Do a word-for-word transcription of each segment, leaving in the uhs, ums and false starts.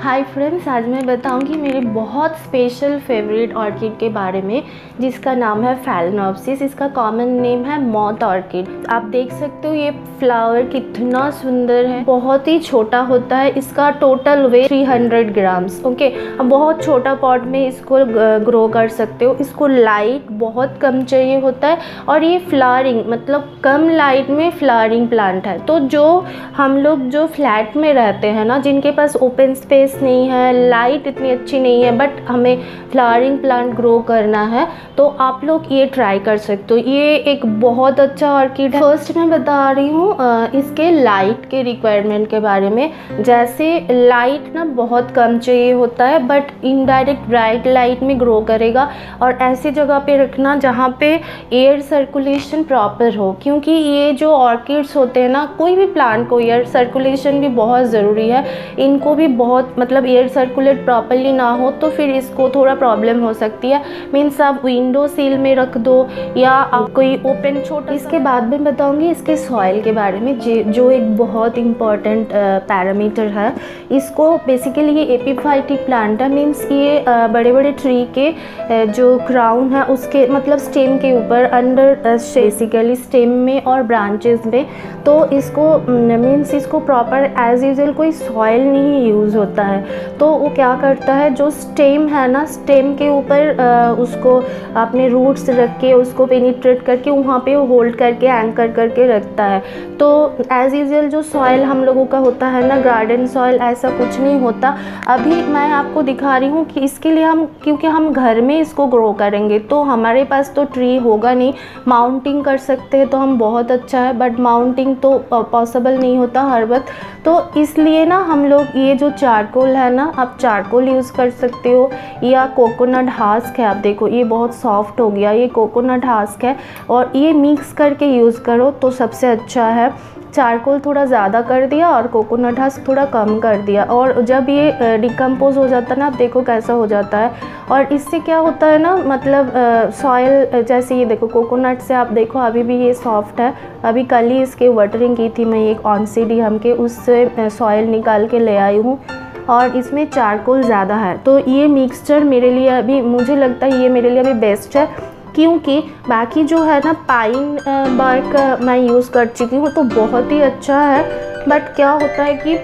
Hi friends, आज मैं बताऊंगी मेरे बहुत स्पेशल फेवरेट ऑर्किड के बारे में जिसका नाम है फैलेनोप्सिस। इसका कॉमन नेम है मॉथ ऑर्किड। आप देख सकते हो ये फ्लावर कितना सुंदर है, बहुत ही छोटा होता है। इसका टोटल वेट तीन सौ ग्राम्स। ओके, आप बहुत छोटा पॉट में इसको ग्रो कर सकते हो। इसको लाइट बहुत कम चाहिए होता है और ये फ्लावरिंग मतलब कम लाइट में फ्लावरिंग प्लांट है। तो जो हम लोग जो फ्लैट में रहते हैं ना, जिनके पास ओपन स्पेस नहीं है, लाइट इतनी अच्छी नहीं है, बट हमें फ्लावरिंग प्लांट ग्रो करना है, तो आप लोग ये ट्राई कर सकते हो। ये एक बहुत अच्छा ऑर्किड है। फर्स्ट मैं बता रही हूँ इसके लाइट के रिक्वायरमेंट के बारे में। जैसे लाइट ना बहुत कम चाहिए होता है, बट इनडायरेक्ट ब्राइट लाइट में ग्रो करेगा। और ऐसी जगह पे रखना जहाँ पे एयर सर्कुलेशन प्रॉपर हो, क्योंकि ये जो ऑर्किड्स होते हैं ना, कोई भी प्लांट को एयर सर्कुलेशन भी बहुत ज़रूरी है। इनको भी बहुत मतलब एयर सर्कुलेट प्रॉपरली ना हो तो फिर इसको थोड़ा प्रॉब्लम हो सकती है। मीन्स आप विंडो सील में रख दो या आप कोई ओपन छोटा। इसके बाद में बताऊंगी इसके सॉइल के बारे में, जो एक बहुत इम्पॉर्टेंट पैरामीटर है। इसको बेसिकली ये एपीफाइटिक प्लांट है। मीन्स ये बड़े बड़े ट्री के जो क्राउन है उसके मतलब स्टेम के ऊपर अंडर बेसिकली स्टेम में और ब्रांचेस में, तो इसको मीन्स इसको प्रॉपर एज यूजुअल कोई सॉइल नहीं यूज़ होता है। तो वो क्या करता है, जो स्टेम है ना, स्टेम के ऊपर उसको अपने रूट्स रख के उसको पेनिट्रेट करके वहाँ पे वो होल्ड करके एंकर करके रखता है। तो एज यूजुअल जो सॉइल हम लोगों का होता है ना, गार्डन सॉइल, ऐसा कुछ नहीं होता। अभी मैं आपको दिखा रही हूँ कि इसके लिए हम, क्योंकि हम घर में इसको ग्रो करेंगे तो हमारे पास तो ट्री होगा नहीं। माउंटिंग कर सकते हैं तो हम बहुत अच्छा है, बट माउंटिंग तो पॉसिबल नहीं होता हर वक्त। तो इसलिए ना हम लोग ये जो चारकोल है ना, आप चारकोल यूज़ कर सकते हो या कोकोनट हस्क है। आप देखो ये बहुत सॉफ्ट हो गया, ये कोकोनट हस्क है, और ये मिक्स करके यूज़ करो तो सबसे अच्छा है। चारकोल थोड़ा ज़्यादा कर दिया और कोकोनट हस्क थोड़ा कम कर दिया, और जब ये डिकम्पोज हो जाता है ना, आप देखो कैसा हो जाता है। और इससे क्या होता है ना, मतलब सॉइल जैसे ये देखो कोकोनट से आप देखो अभी भी ये सॉफ्ट है। अभी कल ही इसके वाटरिंग की थी मैं एक ऑनसीडियम के, उससे सॉइल निकाल के ले आई हूँ, और इसमें चारकोल ज़्यादा है। तो ये मिक्सचर मेरे लिए अभी, मुझे लगता है ये मेरे लिए अभी बेस्ट है, क्योंकि बाकी जो है ना पाइन बार्क मैं यूज़ कर चुकी हूँ तो बहुत ही अच्छा है, बट क्या होता है कि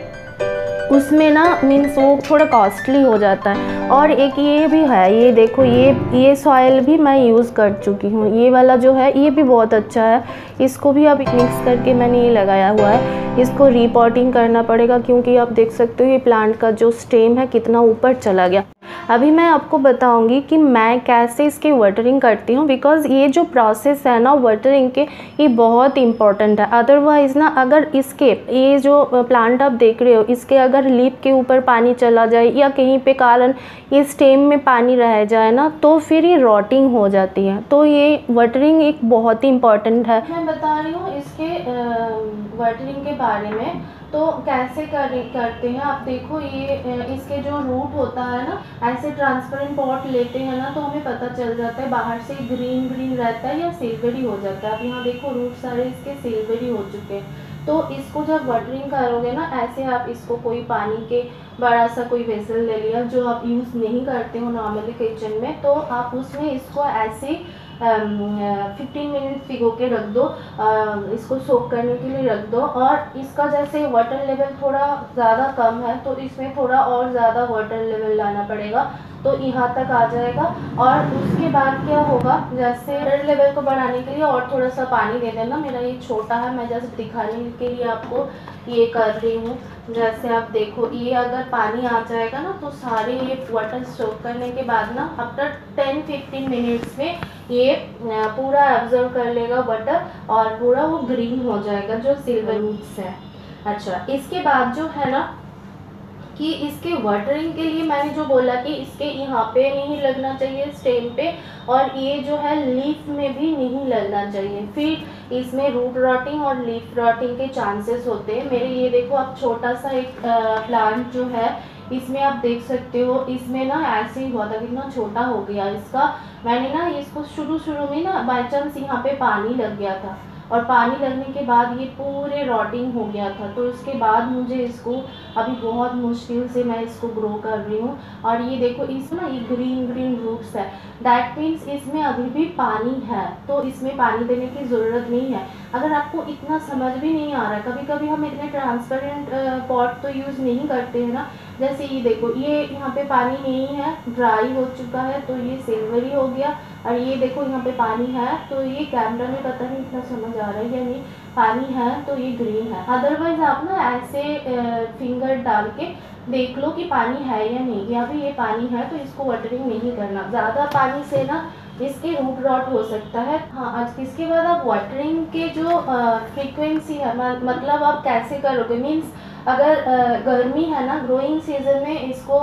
उसमें ना मीन्स वो थोड़ा कॉस्टली हो जाता है। और एक ये भी है, ये देखो ये ये सॉइल भी मैं यूज़ कर चुकी हूँ। ये वाला जो है ये भी बहुत अच्छा है। इसको भी अब मिक्स करके मैंने ये लगाया हुआ है। इसको रीपॉटिंग करना पड़ेगा, क्योंकि आप देख सकते हो ये प्लांट का जो स्टेम है कितना ऊपर चला गया। अभी मैं आपको बताऊंगी कि मैं कैसे इसकी वाटरिंग करती हूँ, बिकॉज़ ये जो प्रोसेस है ना वाटरिंग के, ये बहुत इंपॉर्टेंट है। अदरवाइज़ ना अगर इसके ये जो प्लांट आप देख रहे हो, इसके अगर लीफ के ऊपर पानी चला जाए या कहीं पे कारण ये स्टेम में पानी रह जाए ना, तो फिर ये रॉटिंग हो जाती है। तो ये वाटरिंग एक बहुत ही इम्पॉर्टेंट है। मैं बता रही हूँ इसके वाटरिंग के बारे में, तो कैसे कर करते हैं। आप देखो ये इसके जो रूट होता है ना, ऐसे ट्रांसपेरेंट पॉट लेते हैं ना तो हमें पता चल जाता है, बाहर से ग्रीन ग्रीन रहता है या सिल्वरी हो जाता है। अब यहाँ देखो रूट सारे इसके सिल्वरी हो चुके हैं। तो इसको जब वाटरिंग करोगे ना, ऐसे आप इसको कोई पानी के बड़ा सा कोई वेसल ले लिया जो आप यूज़ नहीं करते हो नॉर्मली किचन में, तो आप उसमें इसको ऐसे फिफ्टीन मिनट भिगो के रख दो, uh, इसको सोक करने के लिए रख दो। और इसका जैसे वाटर लेवल थोड़ा ज़्यादा कम है तो इसमें थोड़ा और ज़्यादा वाटर लेवल लाना पड़ेगा, तो यहाँ तक आ जाएगा। और उसके बाद क्या होगा, जैसे वाटर लेवल को बढ़ाने के लिए और थोड़ा सा पानी दे देना। मेरा ये छोटा है, मैं जैसे दिखाने के लिए आपको ये कर रही हूँ। जैसे आप देखो ये अगर पानी आ जाएगा ना, तो सारे ये वाटर सोक करने के बाद ना आफ्टर टेन फिफ्टीन मिनट्स में ये पूरा एब्जॉर्ब कर लेगा वाटर, और पूरा वो ग्रीन हो जाएगा जो सिल्वर रूट्स है। अच्छा, इसके बाद जो है ना कि इसके वाटरिंग के लिए मैंने जो बोला कि इसके यहाँ पे नहीं लगना चाहिए स्टेम पे, और ये जो है लीफ में भी नहीं लगना चाहिए, फिर इसमें रूट रॉटिंग और लीफ रॉटिंग के चांसेस होते हैं। मेरे ये देखो आप छोटा सा एक प्लांट जो है, इसमें आप देख सकते हो, इसमें ना ऐसे ही हुआ था, कितना छोटा हो गया इसका। मैंने ना इसको शुरू शुरू में ना बाई चांस यहाँ पे पानी लग गया था, और पानी लगने के बाद ये पूरे रॉटिंग हो गया था। तो इसके बाद मुझे इसको अभी बहुत मुश्किल से मैं इसको ग्रो कर रही हूँ। और ये देखो इसमें ना ये ग्रीन ग्रीन रूट्स है, दैट मीन्स इसमें अभी भी पानी है, तो इसमें पानी देने की ज़रूरत नहीं है। अगर आपको इतना समझ भी नहीं आ रहा है, कभी कभी हम इतने ट्रांसपेरेंट पॉट तो यूज़ नहीं करते हैं ना, जैसे ये देखो ये यहाँ पे पानी नहीं है, ड्राई हो चुका है तो ये सिल्वरी हो गया। और ये देखो यहाँ पे पानी है, तो ये कैमरा में पता नहीं इतना समझ आ रहा है या नहीं, पानी है तो ये ग्रीन है। अदरवाइज आप ना ऐसे फिंगर डाल के देख लो कि पानी है या नहीं, या भी ये पानी है तो इसको वाटरिंग नहीं करना। ज़्यादा पानी से ना इसके रूट रॉट हो सकता है। हाँ, आज इसके बाद आप वाटरिंग के जो फ्रीक्वेंसी है, मतलब आप कैसे करोगे, मीन्स अगर uh, गर्मी है ना, ग्रोइंग सीजन में इसको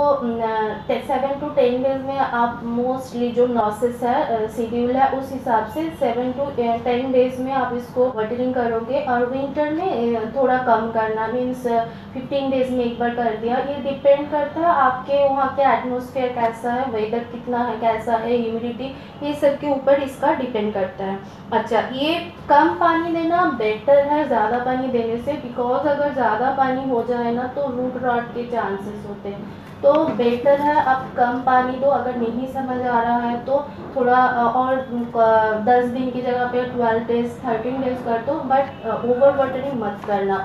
सेवन टू टेन डेज में आप मोस्टली जो प्रोसेस है शेड्यूल uh, है उस हिसाब से सेवन टू टेन डेज में आप इसको वाटरिंग करोगे। और विंटर में uh, थोड़ा कम करना, मीन्स फिफ्टीन डेज में एक बार कर दिया। ये डिपेंड करता है आपके वहाँ के एटमॉस्फेयर कैसा है, वेदर कितना है, कैसा है, ह्यूमिडिटी, ये सब के ऊपर इसका डिपेंड करता है। अच्छा, ये कम पानी देना बेटर है ज़्यादा पानी देने से, बिकॉज अगर ज़्यादा पानी हो जाए ना तो रूट रॉट के चांसेस होते हैं। तो बेटर है आप कम पानी दो। अगर नहीं समझ आ रहा है तो थोड़ा और दस दिन की जगह पे ट्वेल्व डेज थर्टीन डेज कर दो, बट ओवर वाटरिंग मत करना।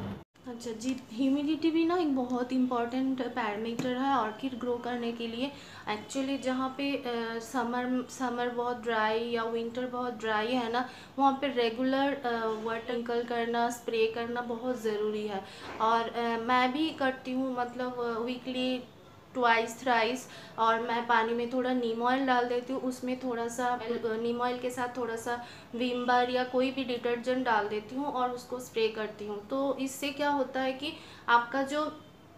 अच्छा जी, ह्यूमिडिटी भी ना एक बहुत इंपॉर्टेंट पैरामीटर है ऑर्किड ग्रो करने के लिए। एक्चुअली जहाँ पे समर समर बहुत ड्राई या विंटर बहुत ड्राई है ना, वहाँ पे रेगुलर वाटर करना, स्प्रे करना बहुत ज़रूरी है। और uh, मैं भी करती हूँ, मतलब वीकली ट्वाइस थ्राइस। और मैं पानी में थोड़ा नीम ऑयल डाल देती हूँ, उसमें थोड़ा सा नीम ऑयल के साथ थोड़ा सा विम बार या कोई भी डिटर्जेंट डाल देती हूँ और उसको स्प्रे करती हूँ। तो इससे क्या होता है कि आपका जो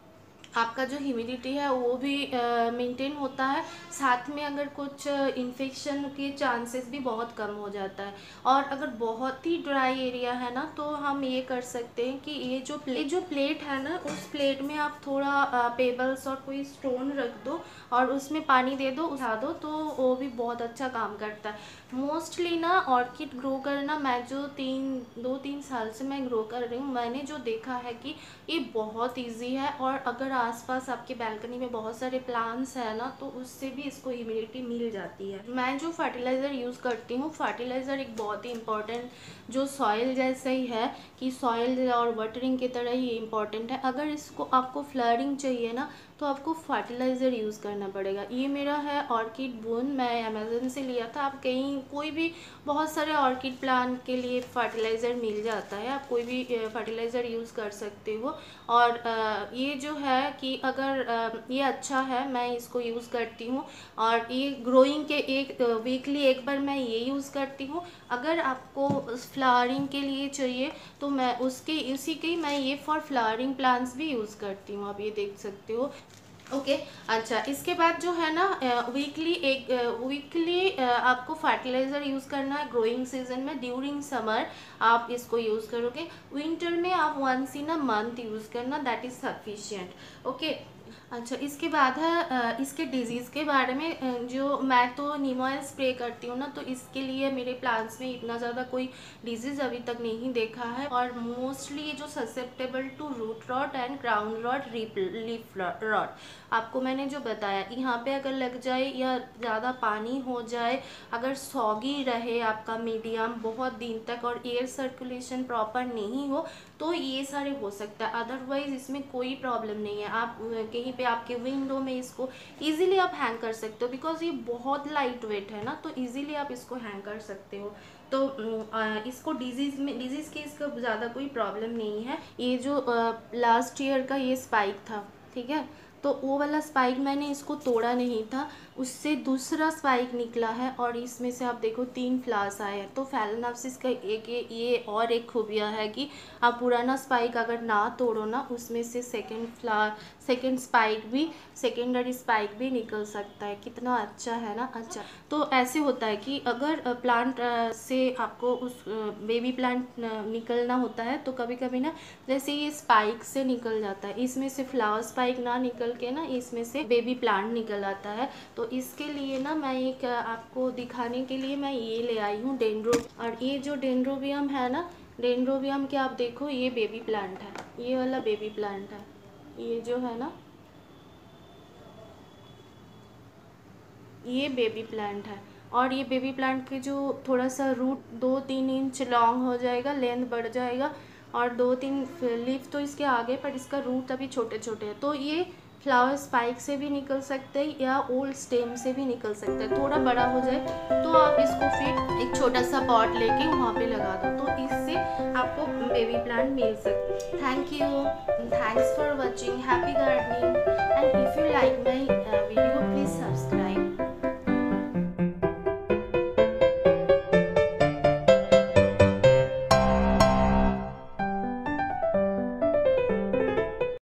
आपका जो ह्यूमिडिटी है वो भी मेंटेन होता है, साथ में अगर कुछ इन्फेक्शन के चांसेस भी बहुत कम हो जाता है। और अगर बहुत ही ड्राई एरिया है ना, तो हम ये कर सकते हैं कि ये जो प्लेट जो प्लेट है ना, उस प्लेट में आप थोड़ा पेबल्स और कोई स्टोन रख दो और उसमें पानी दे दो, उठा दो, तो वो भी बहुत अच्छा काम करता है। मोस्टली ना ऑर्किड ग्रो करना, मैं जो तीन दो तीन साल से मैं ग्रो कर रही हूँ, मैंने जो देखा है कि ये बहुत इजी है। और अगर आसपास आपके बालकनी में बहुत सारे प्लांट्स हैं ना, तो उससे भी इसको इम्यूनिटी मिल जाती है। मैं जो फर्टिलाइज़र यूज़ करती हूँ, फर्टिलाइज़र एक बहुत ही इम्पॉर्टेंट, जो सॉइल जैसा ही है कि सॉइल और वाटरिंग की तरह ही इम्पॉर्टेंट है। अगर इसको आपको फ्लरिंग चाहिए ना, तो आपको फर्टिलाइज़र यूज़ करना पड़ेगा। ये मेरा है ऑर्किड बोन, मैं अमेज़न से लिया था। आप कहीं कोई भी बहुत सारे ऑर्किड प्लांट के लिए फर्टिलाइज़र मिल जाता है, आप कोई भी फर्टिलाइज़र यूज़ कर सकते हो। और ये जो है कि अगर ये अच्छा है, मैं इसको यूज़ करती हूँ। और ये ग्रोइंग के एक वीकली एक बार मैं ये यूज़ करती हूँ। अगर आपको फ्लावरिंग के लिए चाहिए तो मैं उसके इसी के मैं ये फॉर फ्लावरिंग प्लांट्स भी यूज़ करती हूँ, आप ये देख सकते हो। ओके okay, अच्छा, इसके बाद जो है ना वीकली एक वीकली आपको फर्टिलाइज़र यूज़ करना है ग्रोइंग सीजन में। ड्यूरिंग समर आप इसको यूज़ करोगे, विंटर में आप once in a month use करना, दैट इज़ सफिशिएंट। ओके, अच्छा, इसके बाद है इसके डिजीज़ के बारे में। जो मैं तो नीम ऑयल स्प्रे करती हूँ ना, तो इसके लिए मेरे प्लांट्स में इतना ज़्यादा कोई डिजीज़ अभी तक नहीं देखा है। और मोस्टली ये जो susceptible to root rot and crown rot, leaf rot, आपको मैंने जो बताया, यहाँ पे अगर लग जाए या ज़्यादा पानी हो जाए, अगर सॉगी रहे आपका मीडियम बहुत दिन तक और एयर सर्कुलेशन प्रॉपर नहीं हो, तो ये सारे हो सकता है। अदरवाइज इसमें कोई प्रॉब्लम नहीं है। आप कहीं पे आपके विंडो में इसको इजीली आप हैंग कर सकते हो, बिकॉज ये बहुत लाइट वेट है ना, तो इजीली आप इसको हैंग कर सकते हो। तो इसको डिजीज़ में डिजीज़ की इसका ज़्यादा कोई प्रॉब्लम नहीं है। ये जो लास्ट ईयर का ये स्पाइक था, ठीक है, तो वो वाला स्पाइक मैंने इसको तोड़ा नहीं था, उससे दूसरा स्पाइक निकला है और इसमें से आप देखो तीन फ्लावर्स आए हैं। तो फैलेनॉप्सिस का एक ये, ये और एक खूबिया है कि आप पुराना स्पाइक अगर ना तोड़ो ना, उसमें से सेकंड फ्लावर सेकंड स्पाइक भी सेकेंडरी स्पाइक भी निकल सकता है। कितना अच्छा है ना। अच्छा, तो ऐसे होता है कि अगर प्लांट से आपको उस बेबी प्लांट निकलना होता है, तो कभी कभी ना जैसे ये स्पाइक से निकल जाता है, इसमें से फ्लावर स्पाइक ना निकल निकल के ना इसमें से बेबी प्लांट निकल आता है। तो इसके लिए ना मैं एक आपको दिखाने के लिए मैं ये ले आई हूँ डेंड्रो। और ये जो डेंड्रोबियम है ना, डेंड्रोबियम के आप देखो ये बेबी प्लांट है, ये वाला बेबी प्लांट है, ये जो है ना ये बेबी प्लांट है। और ये बेबी प्लांट के जो थोड़ा सा रूट दो तीन इंच लॉन्ग हो जाएगा, लेंथ बढ़ जाएगा, और दो तीन लीफ तो इसके आगे, पर इसका रूट अभी छोटे छोटे हैं। तो ये फ्लावर स्पाइक से भी निकल सकते हैं या ओल्ड स्टेम से भी निकल सकते हैं। थोड़ा बड़ा हो जाए तो आप इसको फिर एक छोटा सा पॉट लेके वहाँ पे लगा दो, तो इससे आपको बेबी प्लांट मिल सकते। Thank you, thanks for watching, happy gardening, and if you like my video please subscribe.